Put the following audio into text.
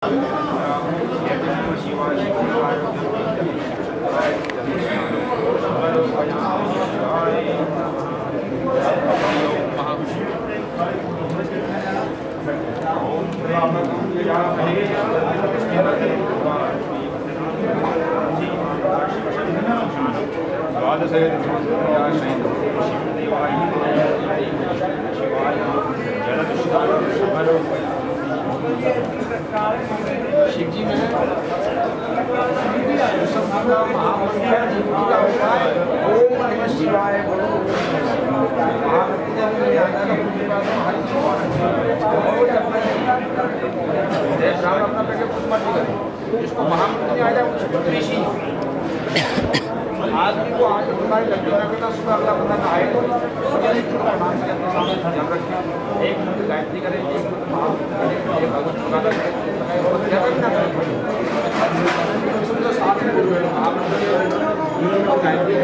शिव जी में महामंत्र शिवाय जिसको महामंत्र आ जाए ऋषि आदमी को आज तुम्हारी लड़कियों का सुबह अगला बंदा नहाए तो एक मिनट गायत्री करें, एक मिनट महामंत्र करें, एक भगवत पूजा करें, साथ में गायत्री